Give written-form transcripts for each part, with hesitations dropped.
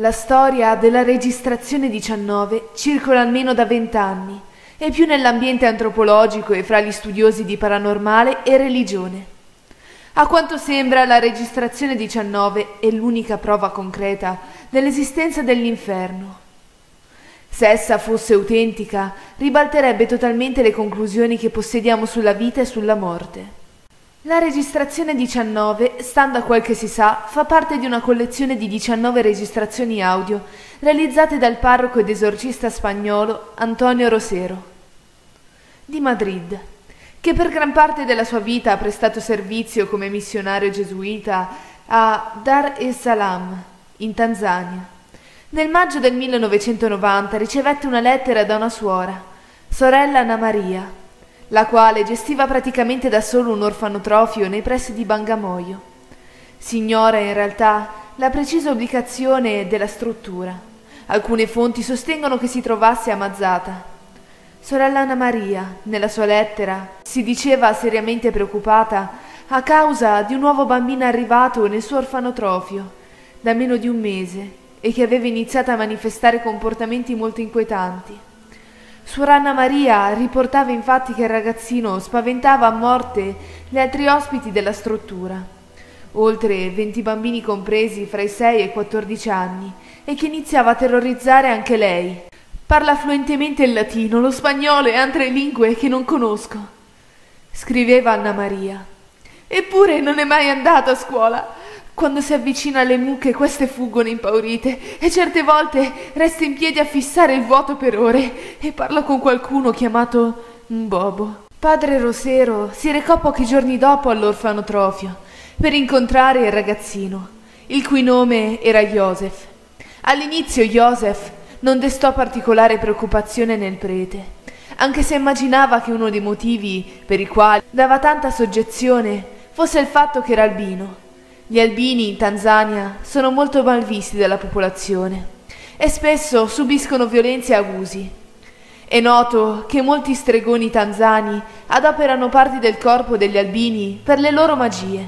La storia della registrazione 19 circola almeno da 20 anni, e più nell'ambiente antropologico e fra gli studiosi di paranormale e religione. A quanto sembra, la registrazione 19 è l'unica prova concreta dell'esistenza dell'inferno. Se essa fosse autentica, ribalterebbe totalmente le conclusioni che possediamo sulla vita e sulla morte. La registrazione 19, stando a quel che si sa, fa parte di una collezione di 19 registrazioni audio realizzate dal parroco ed esorcista spagnolo Antonio Rosero, di Madrid, che per gran parte della sua vita ha prestato servizio come missionario gesuita a Dar es Salaam, in Tanzania. Nel maggio del 1990 ricevette una lettera da una suora, sorella Anna Maria, la quale gestiva praticamente da solo un orfanotrofio nei pressi di Bangamoio. Si ignora in realtà la precisa ubicazione della struttura. Alcune fonti sostengono che si trovasse a Mazzata. Sorella Anna Maria, nella sua lettera, si diceva seriamente preoccupata a causa di un nuovo bambino arrivato nel suo orfanotrofio da meno di un mese e che aveva iniziato a manifestare comportamenti molto inquietanti. Suor Anna Maria riportava infatti che il ragazzino spaventava a morte gli altri ospiti della struttura, oltre 20 bambini compresi fra i 6 e i 14 anni, e che iniziava a terrorizzare anche lei. Parla fluentemente il latino, lo spagnolo e altre lingue che non conosco, scriveva Anna Maria. Eppure non è mai andato a scuola. Quando si avvicina alle mucche, queste fuggono impaurite e certe volte resta in piedi a fissare il vuoto per ore e parla con qualcuno chiamato Bobo. Padre Rosero si recò pochi giorni dopo all'orfanotrofio per incontrare il ragazzino, il cui nome era Joseph. All'inizio Joseph non destò particolare preoccupazione nel prete, anche se immaginava che uno dei motivi per i quali dava tanta soggezione fosse il fatto che era albino. Gli albini in Tanzania sono molto malvisti dalla popolazione e spesso subiscono violenze e abusi. È noto che molti stregoni tanzani adoperano parti del corpo degli albini per le loro magie.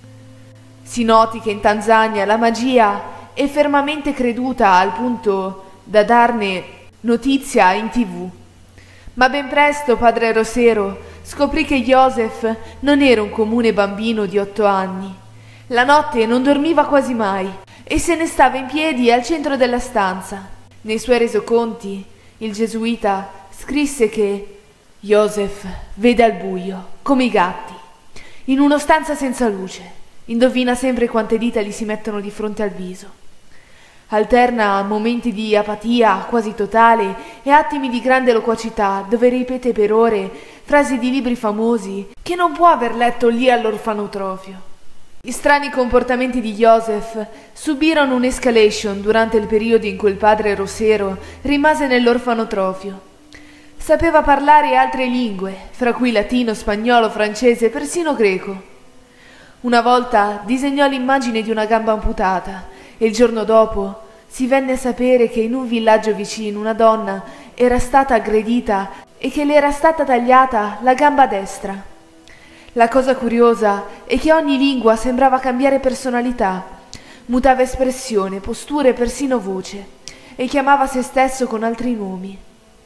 Si noti che in Tanzania la magia è fermamente creduta al punto da darne notizia in TV. Ma ben presto padre Rosero scoprì che Joseph non era un comune bambino di 8 anni. La notte non dormiva quasi mai e se ne stava in piedi al centro della stanza. Nei suoi resoconti, il gesuita scrisse che Joseph vede al buio, come i gatti, in una stanza senza luce. Indovina sempre quante dita gli si mettono di fronte al viso. Alterna momenti di apatia quasi totale e attimi di grande loquacità, dove ripete per ore frasi di libri famosi che non può aver letto lì all'orfanotrofio. Gli strani comportamenti di Joseph subirono un'escalation durante il periodo in cui il padre Rosero rimase nell'orfanotrofio. Sapeva parlare altre lingue, fra cui latino, spagnolo, francese e persino greco. Una volta disegnò l'immagine di una gamba amputata e il giorno dopo si venne a sapere che in un villaggio vicino una donna era stata aggredita e che le era stata tagliata la gamba destra. La cosa curiosa è che ogni lingua sembrava cambiare personalità, mutava espressione, posture e persino voce, e chiamava se stesso con altri nomi.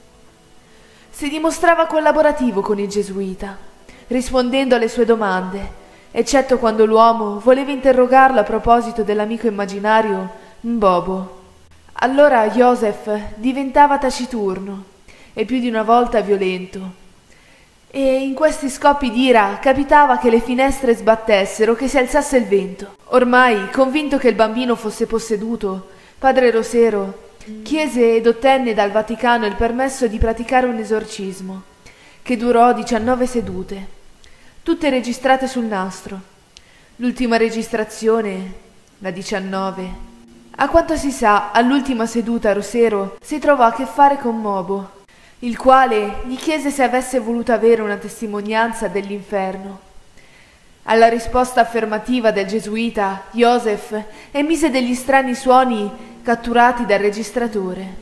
Si dimostrava collaborativo con il gesuita, rispondendo alle sue domande, eccetto quando l'uomo voleva interrogarlo a proposito dell'amico immaginario Bobo. Allora Joseph diventava taciturno e più di una volta violento. E in questi scoppi d'ira capitava che le finestre sbattessero, che si alzasse il vento. Ormai, convinto che il bambino fosse posseduto, padre Rosero chiese ed ottenne dal Vaticano il permesso di praticare un esorcismo, che durò 19 sedute, tutte registrate sul nastro. L'ultima registrazione, la 19. A quanto si sa, all'ultima seduta Rosero si trovò a che fare con Mobo, il quale gli chiese se avesse voluto avere una testimonianza dell'inferno. Alla risposta affermativa del gesuita, Joseph emise degli strani suoni catturati dal registratore.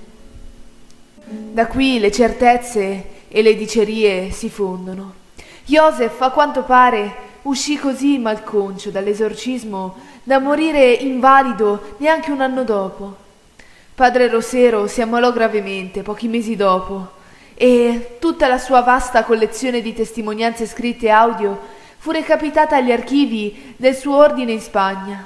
Da qui le certezze e le dicerie si fondono. Joseph, a quanto pare, uscì così malconcio dall'esorcismo da morire invalido neanche un anno dopo. Padre Rosero si ammalò gravemente pochi mesi dopo e tutta la sua vasta collezione di testimonianze scritte e audio fu recapitata agli archivi del suo ordine in Spagna.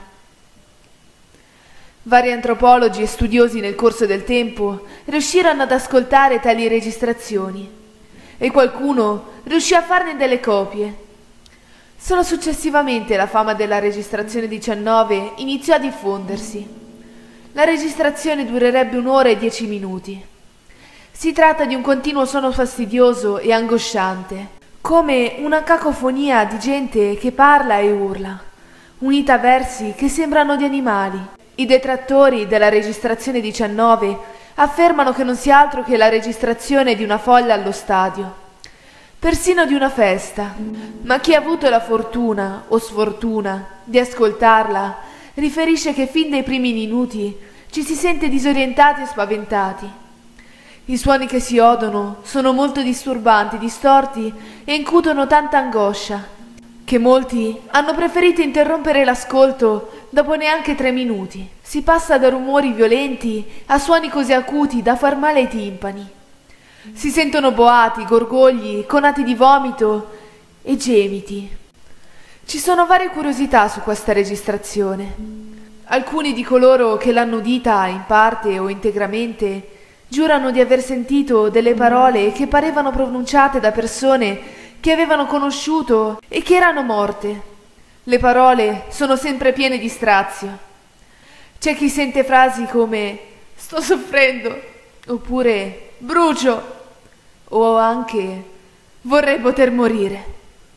Vari antropologi e studiosi nel corso del tempo riuscirono ad ascoltare tali registrazioni e qualcuno riuscì a farne delle copie. Solo successivamente la fama della registrazione 19 iniziò a diffondersi. La registrazione durerebbe 1 ora e 10 minuti. Si tratta di un continuo suono fastidioso e angosciante, come una cacofonia di gente che parla e urla, unita a versi che sembrano di animali. I detrattori della registrazione 19 affermano che non sia altro che la registrazione di una folla allo stadio, persino di una festa, ma chi ha avuto la fortuna o sfortuna di ascoltarla riferisce che fin dai primi minuti ci si sente disorientati e spaventati. I suoni che si odono sono molto disturbanti, distorti e incutono tanta angoscia che molti hanno preferito interrompere l'ascolto dopo neanche 3 minuti. Si passa da rumori violenti a suoni così acuti da far male ai timpani. Si sentono boati, gorgogli, conati di vomito e gemiti. Ci sono varie curiosità su questa registrazione. Alcuni di coloro che l'hanno udita in parte o integramente giurano di aver sentito delle parole che parevano pronunciate da persone che avevano conosciuto e che erano morte. Le parole sono sempre piene di strazio. C'è chi sente frasi come «sto soffrendo» oppure «brucio» o anche «vorrei poter morire».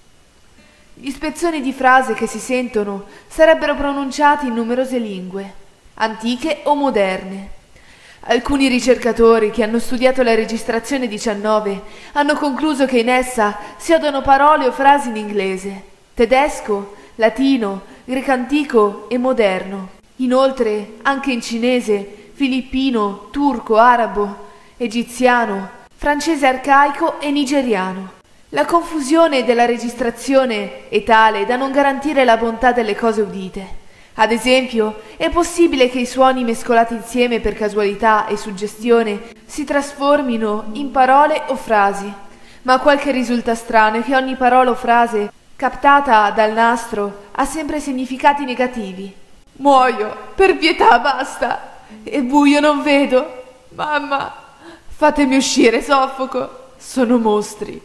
Gli spezzoni di frase che si sentono sarebbero pronunciati in numerose lingue, antiche o moderne. Alcuni ricercatori che hanno studiato la registrazione 19 hanno concluso che in essa si odono parole o frasi in inglese, tedesco, latino, greco antico e moderno. Inoltre anche in cinese, filippino, turco, arabo, egiziano, francese arcaico e nigeriano. La confusione della registrazione è tale da non garantire la bontà delle cose udite. Ad esempio, è possibile che i suoni mescolati insieme per casualità e suggestione si trasformino in parole o frasi, ma quel che risulta strano è che ogni parola o frase captata dal nastro ha sempre significati negativi. Muoio, per pietà, basta! È buio, non vedo! Mamma, fatemi uscire, soffoco! Sono mostri!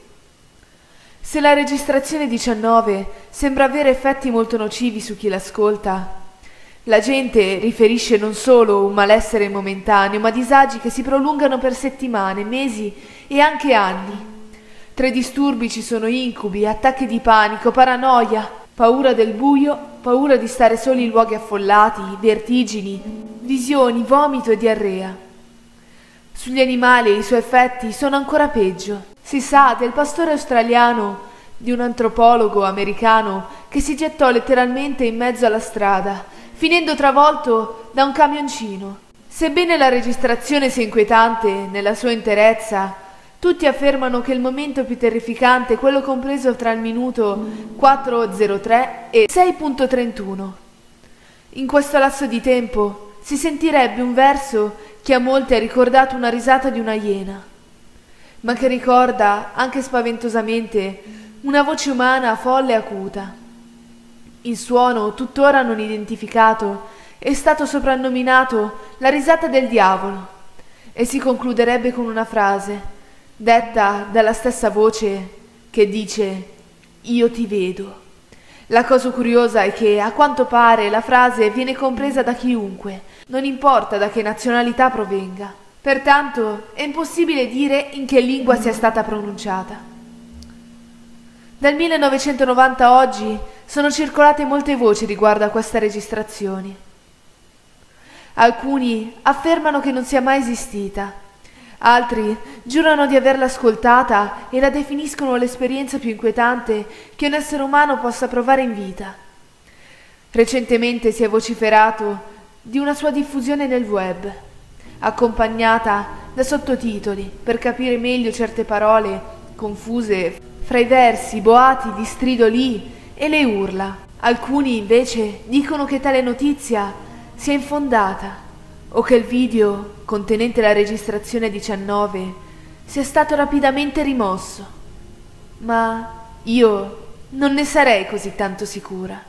Se la registrazione 19 sembra avere effetti molto nocivi su chi l'ascolta, la gente riferisce non solo un malessere momentaneo, ma disagi che si prolungano per settimane, mesi e anche anni. Tra i disturbi ci sono incubi, attacchi di panico, paranoia, paura del buio, paura di stare soli in luoghi affollati, vertigini, visioni, vomito e diarrea. Sugli animali i suoi effetti sono ancora peggio. Si sa del pastore australiano, di un antropologo americano che si gettò letteralmente in mezzo alla strada, finendo travolto da un camioncino. Sebbene la registrazione sia inquietante nella sua interezza, tutti affermano che il momento più terrificante è quello compreso tra il minuto 4:03 e 6:31. In questo lasso di tempo si sentirebbe un verso che a molti ha ricordato una risata di una iena, ma che ricorda anche spaventosamente una voce umana folle e acuta. Il suono, tuttora non identificato, è stato soprannominato la risata del diavolo e si concluderebbe con una frase, detta dalla stessa voce, che dice «Io ti vedo». La cosa curiosa è che, a quanto pare, la frase viene compresa da chiunque, non importa da che nazionalità provenga. Pertanto è impossibile dire in che lingua sia stata pronunciata. Dal 1990 a oggi sono circolate molte voci riguardo a queste registrazioni. Alcuni affermano che non sia mai esistita, altri giurano di averla ascoltata e la definiscono l'esperienza più inquietante che un essere umano possa provare in vita. Recentemente si è vociferato di una sua diffusione nel web, accompagnata da sottotitoli per capire meglio certe parole confuse fra i versi boati di stridoli e le urla. Alcuni invece dicono che tale notizia sia infondata, o che il video contenente la registrazione 19 sia stato rapidamente rimosso, ma io non ne sarei così tanto sicura.